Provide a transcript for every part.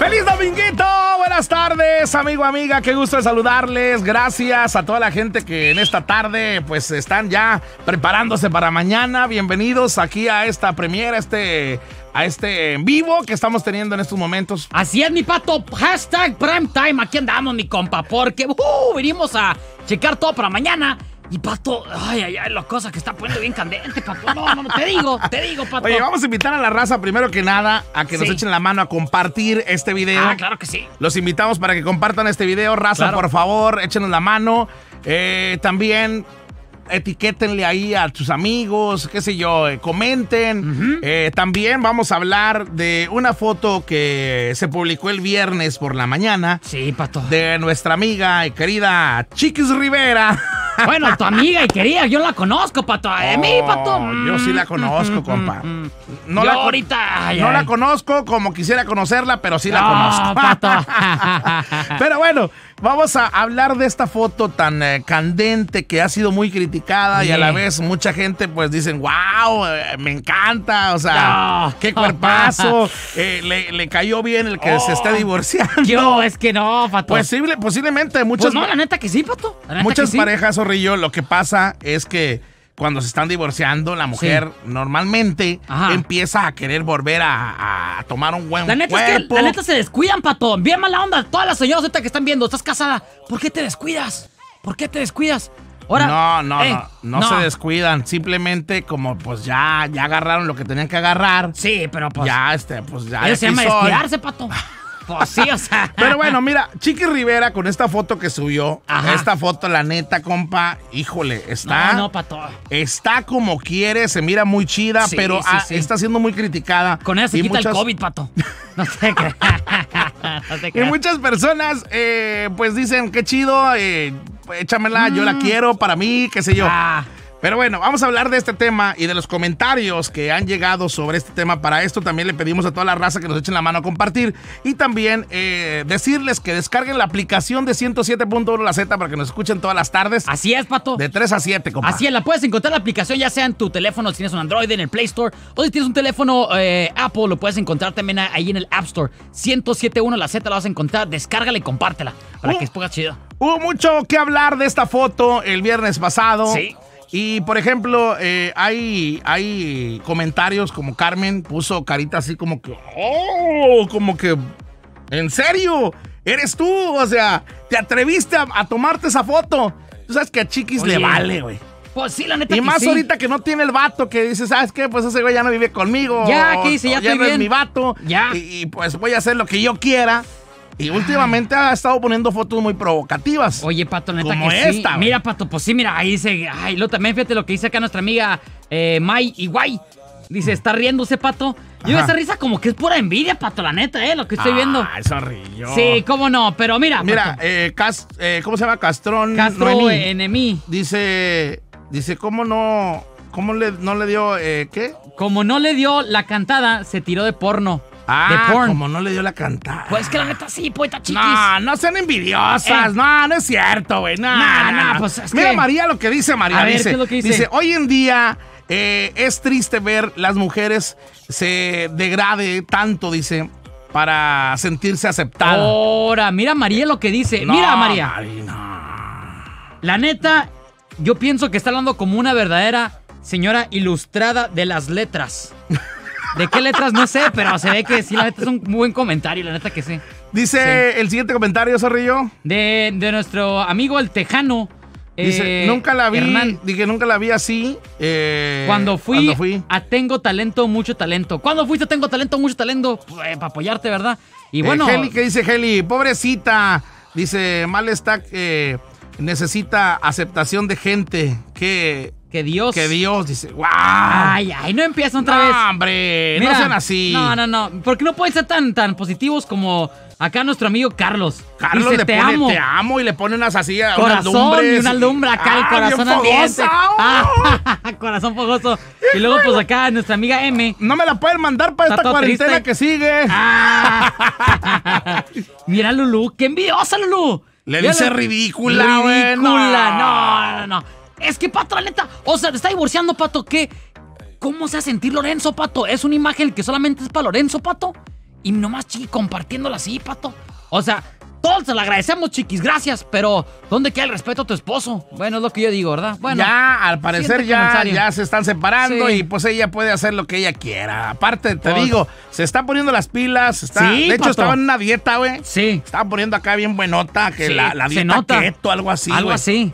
¡Feliz dominguito! Buenas tardes, amigo, amiga. Qué gusto de saludarles. Gracias a toda la gente que en esta tarde pues están ya preparándose para mañana. Bienvenidos aquí a esta premiera, a este en vivo que estamos teniendo en estos momentos. Así es, mi pato. Hashtag Primetime. Aquí andamos, mi compa, porque venimos a checar todo para mañana. Y, pato, la cosa que está poniendo bien candente, pato. No, te digo, pato. Oye, vamos a invitar a la raza, primero que nada, a que nos echen la mano a compartir este video. Ah, claro que sí. Los invitamos para que compartan este video. Raza, claro, por favor, échenos la mano. También etiquétenle ahí a sus amigos, qué sé yo, comenten. También vamos a hablar de una foto que se publicó el viernes por la mañana. Sí, pato. De nuestra amiga y querida Chiquis Rivera. Bueno, tu amiga y querida, yo la conozco, pato. A mí, pato. Yo sí la conozco, compa. No yo ahorita. No la conozco como quisiera conocerla, pero sí la conozco. Pato. Pero bueno, vamos a hablar de esta foto tan candente que ha sido muy criticada y a la vez mucha gente pues dicen, wow, me encanta, o sea, qué cuerpazo, le cayó bien el que se esté divorciando. Yo, es que no, pato. Posiblemente muchas... Pues no, la neta que sí, pato. Muchas parejas, Zorrillo, lo que pasa es que cuando se están divorciando, la mujer normalmente empieza a querer volver a tomar un buen cuerpo. Es que la neta se descuidan, pato. Bien mala onda. Todas las señoras ahorita que están viendo, estás casada. ¿Por qué te descuidas? Ahora, no se descuidan. Simplemente como pues ya agarraron lo que tenían que agarrar. Sí, pero pues... Ya, Eso se llama descuidarse, pato. Pues sí, o sea. Pero bueno, mira, Chiqui Rivera con esta foto que subió, esta foto, la neta, compa, híjole, está... No, pato. Está como quiere, se mira muy chida, pero está siendo muy criticada. Con ella se quita el COVID, pato. No te creas. Y muchas personas, pues dicen, qué chido, échamela, yo la quiero para mí, qué sé yo. Pero bueno, vamos a hablar de este tema y de los comentarios que han llegado sobre este tema. Para esto también le pedimos a toda la raza que nos echen la mano a compartir y también decirles que descarguen la aplicación de 107.1 La Z para que nos escuchen todas las tardes. Así es, pato. De 3 a 7, compa. Así es, la puedes encontrar la aplicación ya sea en tu teléfono, si tienes un Android, en el Play Store, o si tienes un teléfono Apple, lo puedes encontrar también ahí en el App Store. 107.1 La Z la vas a encontrar, descárgala y compártela para que ponga chido. Hubo mucho que hablar de esta foto el viernes pasado. Sí. Y, por ejemplo, hay comentarios como Carmen puso carita así como que... ¿En serio? ¿Eres tú? O sea, ¿te atreviste a tomarte esa foto? Tú sabes que a Chiquis le vale, güey. Pues sí, la neta. Y más ahorita que no tiene el vato, que dice, ¿sabes qué? Pues ese güey ya no vive conmigo. Ya, ¿qué dice? Ya no es mi vato. Ya. Y pues voy a hacer lo que yo quiera. Y últimamente ha estado poniendo fotos muy provocativas. Oye, pato, neta como que esta, sí. Mira, pato, pues sí, mira, ahí dice... Ay, lo también fíjate lo que dice acá nuestra amiga May Iguay. Dice, está riéndose, pato. Yo esa risa como que es pura envidia, pato, la neta, lo que estoy viendo. Eso río. Sí, cómo no, pero mira. Mira, ¿cómo se llama? Castro Enemí. Dice, ¿cómo no? ¿Cómo no le dio, qué? Como no le dio la cantada, se tiró de porno. Como no le dio la cantada. Pues que la neta sí, poeta chiquis. No sean envidiosas. No es cierto, güey. No, pues es Mira, que... María, lo que dice María. A ver, ¿qué es lo que dice? Dice, hoy en día es triste ver las mujeres se degrade tanto, dice, para sentirse aceptada. Ahora, mira María lo que dice. Mira, María. La neta, yo pienso que está hablando como una verdadera señora ilustrada de las letras. ¿De qué letras? No sé, pero se ve que sí, la neta es un muy buen comentario, la neta que sí. Dice el siguiente comentario, Zorrillo. De nuestro amigo el Tejano. Dice, nunca la vi, Hernán. dije, nunca la vi así. Cuando fui a Tengo Talento, Mucho Talento. ¿Cuándo fuiste a Tengo Talento, Mucho Talento? Pues, para apoyarte, ¿verdad? Y bueno... Heli, ¿qué dice Heli? Pobrecita. Dice, mal está que necesita aceptación de gente. Que Dios, dice, ¡wow! Ay, no empiezan otra vez. No, hombre, mira, no sean así. No. ¿Por qué no pueden ser tan positivos como acá nuestro amigo Carlos? Carlos dice, le pone te amo y le pone unas así, corazón, unas lumbres. Y una lumbre acá, el corazón ardiente. Corazón fogoso. Y luego, pues acá nuestra amiga M. No me la pueden mandar para esta cuarentena que sigue. Mira, Lulú, qué envidiosa, Lulú. Le dice ridícula, güey. No. Es que, pato, la neta, o sea, te está divorciando, pato, ¿qué? ¿Cómo se va a sentir Lorenzo, pato? Es una imagen que solamente es para Lorenzo, pato. y nomás Chiqui compartiéndola así, Pato. O sea, todos se lo agradecemos, Chiquis, gracias, pero ¿dónde queda el respeto a tu esposo? Bueno, es lo que yo digo, ¿verdad? Bueno, ya, al parecer ya se están separando y pues ella puede hacer lo que ella quiera. Aparte, te digo, se está poniendo las pilas, de hecho estaba en una dieta, güey. Sí. Estaba poniendo acá bien buenota, que la dieta keto, algo así, algo así.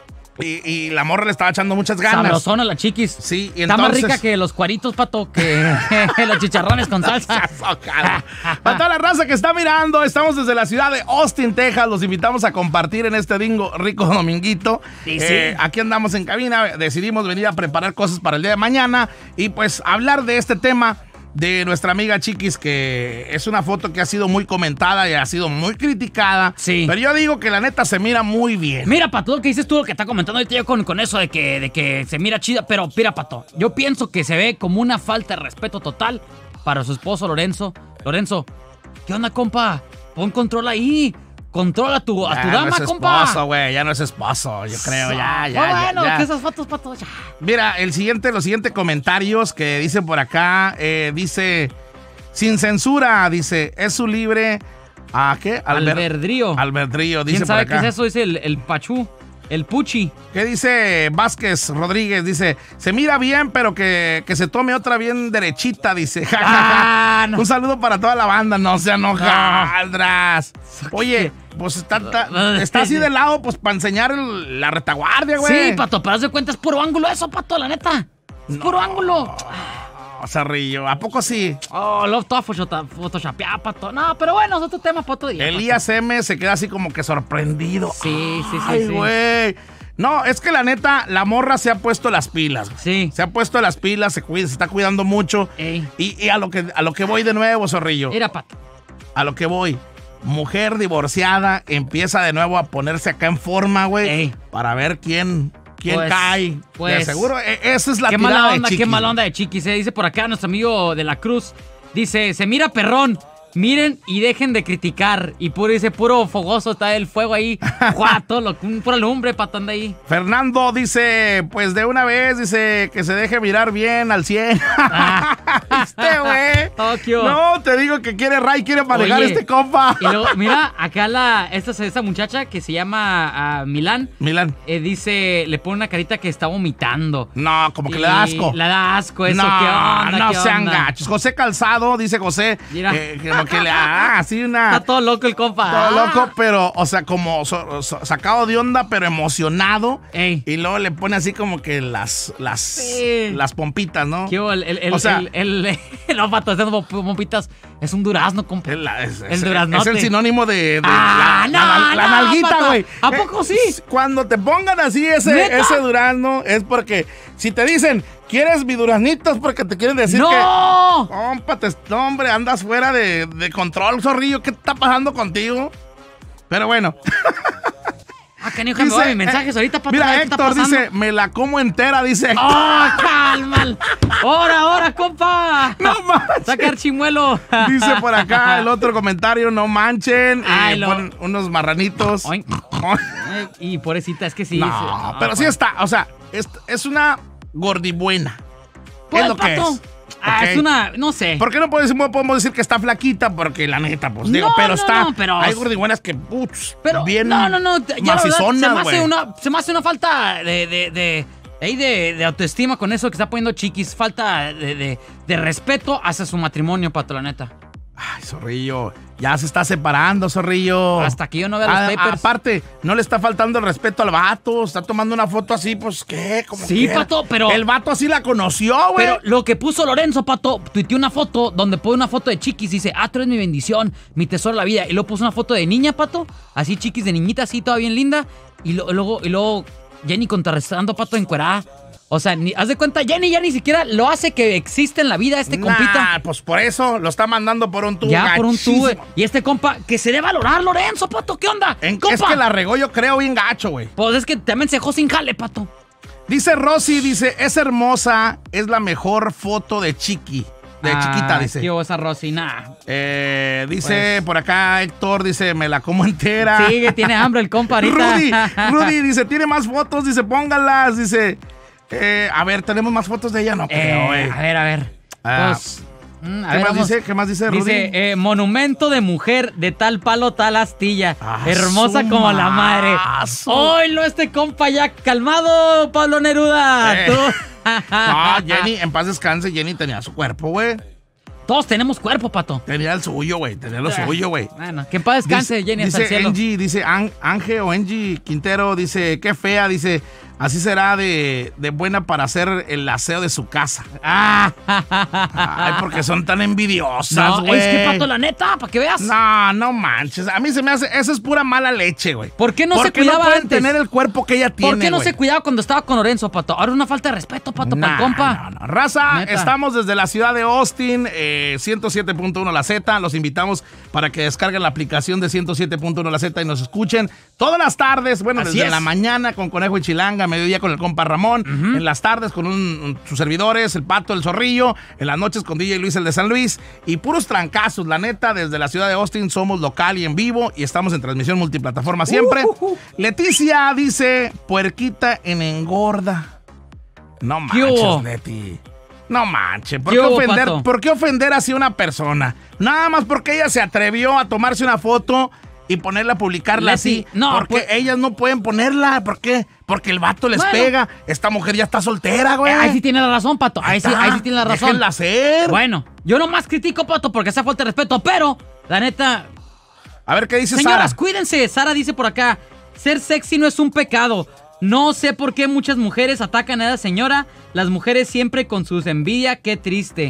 Y la morra le estaba echando muchas ganas. Sabrosona la Chiquis. Sí, y está más rica que los cuaritos, Pato, que los chicharrones con salsa. Para toda la raza que está mirando, estamos desde la ciudad de Austin, Texas. Los invitamos a compartir en este rico dominguito. Sí. Aquí andamos en cabina. Decidimos venir a preparar cosas para el día de mañana y pues hablar de este tema de nuestra amiga Chiquis, que es una foto que ha sido muy comentada y ha sido muy criticada. Sí. Pero yo digo que la neta se mira muy bien. Mira, Pato, lo que dices tú, lo que está comentando ahorita yo con eso de que se mira chida, pero mira, Pato, yo pienso que se ve como una falta de respeto total para su esposo Lorenzo. Lorenzo, ¿qué onda, compa? Pon control ahí. Controla a tu dama, no es compa. Esposo, güey, ya no es esposo, yo creo, ya. Bueno, que esas fotos, Pato, ya. Mira, los siguientes comentarios que dice por acá, dice, sin censura, dice, es su libre, ¿a qué? Albedrío. Albedrío, dice ¿Quién sabe por acá. qué es eso? Dice el Pachú. El Puchi. ¿Qué dice Vázquez Rodríguez? Dice, se mira bien, pero que se tome otra bien derechita, dice. No. Un saludo para toda la banda, no sean hojaldras. Oye, pues está así de lado, pues para enseñar la retaguardia, güey. Sí, Pato, pero haz de cuenta, es puro ángulo eso, Pato, la neta. Es puro ángulo. Zarrillo, ¿a poco sí? Lo toda photoshopeada, Pato. No, pero bueno, es otro tema, Pato. Elías M se queda así como que sorprendido. Sí. Ay, güey. No, es que la neta, la morra se ha puesto las pilas. Sí. Se ha puesto las pilas, se está cuidando mucho. Ey. Y a lo que voy de nuevo, Zorrillo. Mira, Pato. A lo que voy. Mujer divorciada empieza de nuevo a ponerse acá en forma, güey. Para ver quién cae. Pues, de seguro, esa es la qué tirada mala onda, de Chiquis. Qué mala onda de Chiquis. Dice por acá nuestro amigo de la Cruz. Dice, se mira perrón. Miren y dejen de criticar. Y puro fogoso está el fuego ahí. Pura lumbre, Pato, anda ahí. Fernando dice, pues de una vez, dice que se deje mirar bien al 100. Güey. Tokio. No, te digo que quiere manejar este compa. Y luego, mira, acá esta muchacha que se llama Milán. Dice, le pone una carita que está vomitando. No, como que le da asco. Le da asco eso, no, ¿qué onda? No sean gachos. José Calzado, dice José, mira. Que le así una... Está todo loco el compa. Todo loco, pero, o sea, como sacado de onda, pero emocionado. Ey. Y luego le pone así como que las pompitas, ¿no? ¿Qué? No, Pato, esas pompitas es un durazno, compa. El duraznote. Es el sinónimo de la nalguita, güey. ¿A poco sí? Cuando te pongan así ese durazno, es porque si te dicen... ¿Quieres mi duraznito? Es porque te quieren decir que... Compa, hombre, andas fuera de control, Zorrillo. ¿Qué está pasando contigo? Pero bueno. Canijo, me voy a mis mensajes ahorita, Pato. Mira, Héctor dice, me la como entera, dice Héctor. ¡Calma! ¡Ahora, compa! ¡No manches! ¡Saca chimuelo! Dice por acá el otro comentario, no manchen. Ponen unos marranitos. Y pobrecita, es que sí. No, pero sí está, o sea, es una... gordibuena. Pues, es lo que Pato, es. Okay. Es una, no sé. ¿Por qué no podemos decir que está flaquita? Porque la neta, pues digo, pero está. Pero hay gordibuenas que, pero bien. No. Macizona, se me hace una falta de autoestima con eso que está poniendo Chiquis. Falta de respeto hacia su matrimonio, Pato, la neta. Ay, Zorrillo, ya se está separando, Zorrillo. Hasta que yo no vea los papers. Aparte, no le está faltando el respeto al vato. Está tomando una foto así, pues, ¿qué? Sí, Pato, pero... El vato así la conoció, güey. Pero lo que puso Lorenzo, Pato, tuiteó una foto donde pone una foto de Chiquis. Dice, tú eres mi bendición, mi tesoro de la vida. Y luego puso una foto de niña, Pato. Así, Chiquis de niñita, así, toda bien linda. Y luego Jenny contrarrestando, Pato, encuerada. O sea, haz de cuenta, Jenny ya ni siquiera lo hace que existe en la vida este compita. Pues por eso lo está mandando por un tubo. Ya, por un tubo. Y este compa, que se debe valorar, Lorenzo, Pato, ¿qué onda? Es que la regó, yo creo, bien gacho, güey. Pues es que también se dejó sin jale, Pato. Dice Rosy, es hermosa, es la mejor foto de Chiqui. Chiquita, dice. Tío, esa Rosy, dice pues, por acá Héctor, dice, me la como entera. Sí, que tiene hambre el compa ahorita. Rudy dice, tiene más fotos, dice, póngalas, dice... a ver, ¿tenemos más fotos de ella? No creo, A ver. Pues, ¿Qué más dice Rudy? Dice, monumento de mujer de tal palo, tal astilla. Hermosa como la madre. ¡Oilo, este compa ya calmado, Pablo Neruda! No, Jenny, en paz descanse, Jenny tenía su cuerpo, güey. Todos tenemos cuerpo, Pato. Tenía el suyo, güey. Tenía lo suyo, güey. Bueno, que en paz descanse, Jenny, hasta el cielo. Dice Ángel o Angie Quintero, dice, qué fea, dice, así será de buena para hacer el aseo de su casa. Ay, porque son tan envidiosas, güey. Es que, Pato, la neta, para que veas. No manches. A mí se me hace, eso es pura mala leche, güey. ¿Por qué no se cuidaba no pueden antes? tener el cuerpo que ella tiene, ¿Por qué no se cuidaba cuando estaba con Lorenzo, Pato? Ahora es una falta de respeto, Pato, para el compa. No. Raza, neta. Estamos desde la ciudad de Austin, 107.1 La Z. Los invitamos para que descarguen la aplicación de 107.1 La Z y nos escuchen todas las tardes. Bueno, desde la mañana con Conejo y Chilanga, mediodía con el compa Ramón, en las tardes con sus servidores, el Pato, el Zorrillo, en las noches con DJ Luis, el de San Luis, y puros trancazos, la neta, desde la ciudad de Austin somos local y en vivo, y estamos en transmisión multiplataforma siempre. Leticia dice, puerquita en engorda. No manches, Leti. No manches, ¿por qué ofender así a una persona? Nada más porque ella se atrevió a tomarse una foto y ponerla a publicarla así. No, porque ellas no pueden ponerla. ¿Por qué? Porque el vato les pega. Esta mujer ya está soltera, güey. Ahí sí tiene la razón, Pato. Ahí sí tiene la razón. Déjenla hacer. Bueno, yo nomás critico, Pato, porque esa falta de respeto, pero la neta... A ver, ¿qué dice Sara? Señoras, cuídense. Sara dice por acá, ser sexy no es un pecado. No sé por qué muchas mujeres atacan a esa señora. Las mujeres siempre con sus envidia. Qué triste.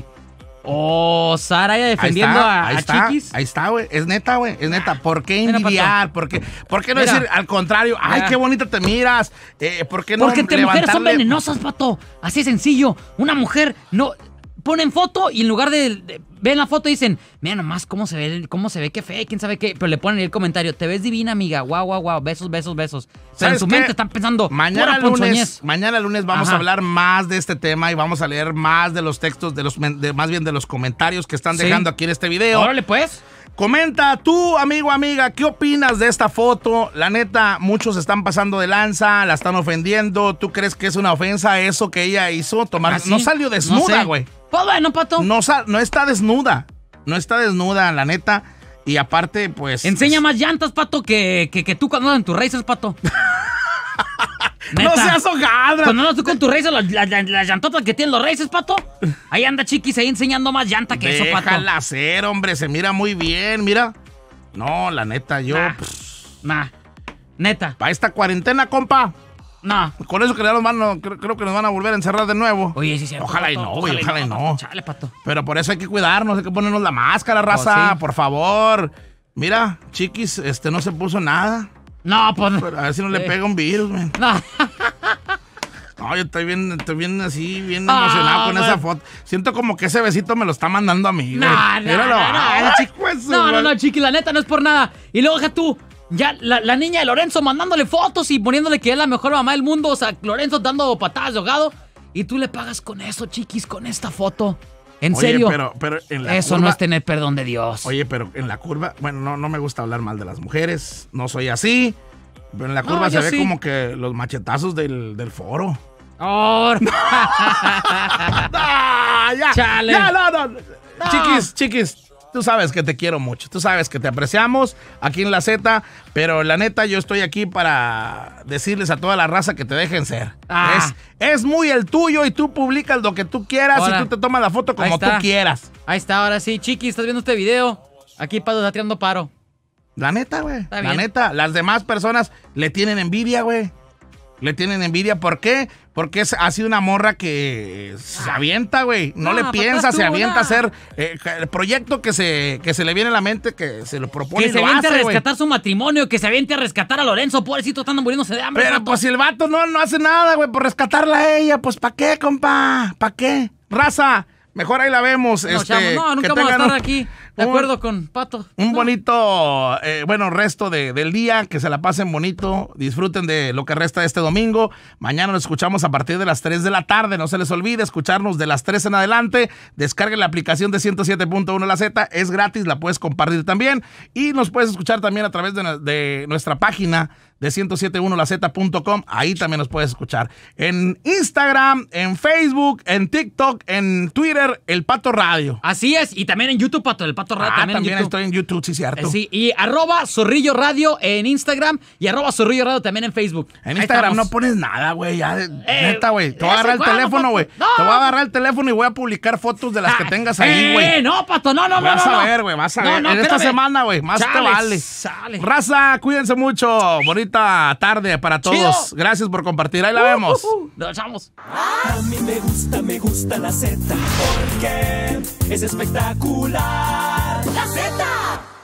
Sara ya defendiendo a Chiquis. Ahí está, güey. Es neta, güey. Es neta. ¿Por qué envidiar? ¿Por qué no decir al contrario? Ay, qué bonita te miras. ¿Por qué no? Porque entre mujeres son venenosas, Pato. Así es sencillo. Una mujer no... Ponen foto y en lugar de ven la foto y dicen, mira nomás cómo se ve, qué fe, quién sabe qué. Pero le ponen el comentario, te ves divina, amiga. Guau, besos. O sea, en su mente están pensando, mañana lunes vamos a hablar más de este tema y vamos a leer más de los textos, más bien de los comentarios que están dejando aquí en este video. Órale, pues. Comenta tú, amigo, amiga, ¿qué opinas de esta foto? La neta, muchos están pasando de lanza, la están ofendiendo. ¿Tú crees que es una ofensa eso que ella hizo? No salió desnuda, güey. Pues bueno, Pato. No está desnuda. No está desnuda, la neta. Y aparte, pues... Enseña más llantas, Pato, que tú cuando andas en tus races, Pato. Neta. No seas hojadra. Cuando andas tú con tus races, las llantotas que tienen los races, Pato. Ahí anda Chiquis ahí enseñando más llanta que eso, Pato. Déjala hacer, hombre. Se mira muy bien, mira. No, la neta, yo... Neta. Para esta cuarentena, compa. No. Con eso creo que nos van a volver a encerrar de nuevo. Oye, sí, ojalá y no, güey, ojalá y no. Chale, Pato. Pero por eso hay que cuidarnos, hay que ponernos la máscara, raza, por favor. Mira, Chiquis, no se puso nada. No, pues... Pero a ver si no le pega un virus, man. No. No, yo estoy bien así, bien emocionado con esa foto. Siento como que ese besito me lo está mandando a mí, güey. No, Chiqui, la neta no es por nada. Y luego, deja tú, ya la niña de Lorenzo mandándole fotos y poniéndole que es la mejor mamá del mundo. O sea, Lorenzo dando patadas de ahogado. Y tú le pagas con eso, Chiquis, con esta foto. ¿En serio? Pero en la eso curva, no es tener perdón de Dios. Oye, pero en la curva, bueno, no me gusta hablar mal de las mujeres. No soy así. Pero en la curva se ve como que los machetazos del foro. Ya. Chale. Ya, no. Chiquis, tú sabes que te quiero mucho. Tú sabes que te apreciamos aquí en La Z. Pero la neta, yo estoy aquí para decirles a toda la raza que te dejen ser. Es muy el tuyo y tú publicas lo que tú quieras y tú te tomas la foto como tú quieras. Ahí está, ahora sí. Chiquis, ¿estás viendo este video? Aquí Pato está tirando paro. La neta, güey. La neta. Las demás personas le tienen envidia, güey. Le tienen envidia. ¿Por qué? Porque ha sido una morra que se avienta, güey. No le piensa, se avienta a hacer el proyecto que se le viene a la mente, que se lo propone y lo hace, que se aviente a rescatar su matrimonio, que se aviente a rescatar a Lorenzo. Pobrecito, están muriéndose de hambre. Pero pues si el vato no hace nada, güey, por rescatarla a ella, pues ¿para qué, compa? ¿Para qué? Raza, mejor ahí la vemos. Nunca vamos a estar aquí. De acuerdo con Pato. Un bonito, resto del día. Que se la pasen bonito. Disfruten de lo que resta de este domingo. Mañana nos escuchamos a partir de las 3 de la tarde. No se les olvide escucharnos de las 3 en adelante. Descarguen la aplicación de 107.1 La Z. Es gratis, la puedes compartir también. Y nos puedes escuchar también a través de nuestra página de 1071laz.com. Ahí también nos puedes escuchar. En Instagram, en Facebook, en TikTok, en Twitter, El Pato Radio. Así es, y también en YouTube, Pato, El Pato Radio. También estoy en YouTube, sí, cierto. Sí, y @Zorrillo Radio en Instagram y @Zorrillo Radio también en Facebook. En Instagram no pones nada, güey, ya, neta, güey. Te voy a agarrar el teléfono, güey. No. Te voy a agarrar el teléfono y voy a publicar fotos de las que tengas ahí, güey. No, Pato, no. Vas a ver, güey, vas a ver. En esta semana, güey, más te vale. Raza, cuídense mucho. Bonita tarde para todos. Chido. Gracias por compartir. Ahí la vemos. Nos echamos. A mí me gusta la Z porque es espectacular. ¡La Z!